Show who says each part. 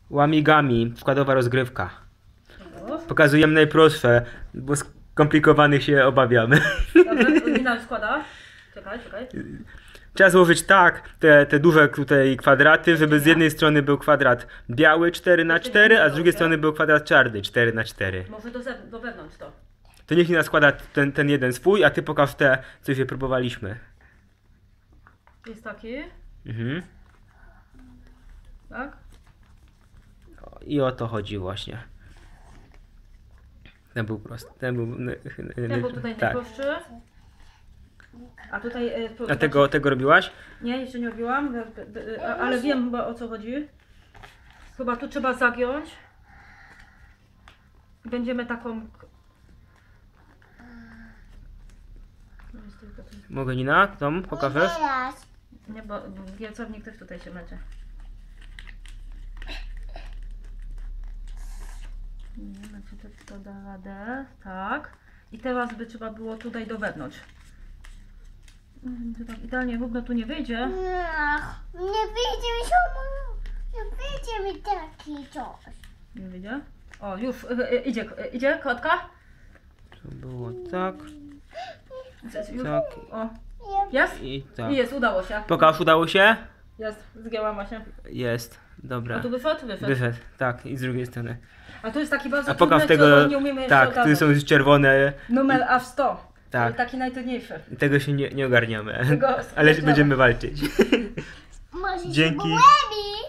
Speaker 1: Łamigami, składowa rozgrywka.
Speaker 2: O.
Speaker 1: Pokazujemy najprostsze, bo skomplikowanych się obawiamy.
Speaker 2: Dobrze, Nina składa. Czekaj.
Speaker 1: Trzeba złożyć tak te duże tutaj kwadraty, żeby z jednej strony był kwadrat biały 4×4, a z drugiej strony był kwadrat czarny 4×4.
Speaker 2: Może do wewnątrz to.
Speaker 1: To niech Nina składa ten jeden swój, a ty pokaż te, co już próbowaliśmy.
Speaker 2: Jest taki.
Speaker 1: Mhm.
Speaker 2: Tak?
Speaker 1: I o to chodzi właśnie. Ten był prosty. Ten
Speaker 2: był tutaj
Speaker 1: tak.
Speaker 2: najprostszy. A tutaj...
Speaker 1: A tego robiłaś?
Speaker 2: Nie, jeszcze nie robiłam, ale wiem chyba o co chodzi. Chyba tu trzeba zagiąć. Będziemy taką...
Speaker 1: Mogę Nina? Tom, pokażesz?
Speaker 2: Nie, bo giercownik też tutaj się męczy. Nie wiem, czy to da radę. Tak. I teraz by trzeba było tutaj do wewnątrz. Tak idealnie równo tu nie wyjdzie.
Speaker 3: Nie wyjdzie mi taki coś.
Speaker 2: Nie wyjdzie. O, już idzie kotka.
Speaker 1: To było tak,
Speaker 2: Już.
Speaker 1: tak
Speaker 2: O, jest?
Speaker 1: i tak.
Speaker 2: I jest, udało się.
Speaker 1: Pokaż, udało się?
Speaker 2: Jest, zgięłam się.
Speaker 1: Jest, dobra.
Speaker 2: A tu wyszedł?
Speaker 1: Wyszedł, tak, i z drugiej strony.
Speaker 2: A tu jest taki bardzo
Speaker 1: A pokaż
Speaker 2: trudny,
Speaker 1: tego,
Speaker 2: co nie umiemy jeszcze
Speaker 1: tak, tu
Speaker 2: ogarnąć.
Speaker 1: są już czerwone,
Speaker 2: Numer aż 100.
Speaker 1: Tak.
Speaker 2: Taki najtrudniejszy.
Speaker 1: tego się nie ogarniamy,
Speaker 2: Tego
Speaker 1: ale
Speaker 2: sprawdzamy.
Speaker 1: będziemy walczyć.
Speaker 3: Może
Speaker 1: Dzięki.
Speaker 3: się połebi.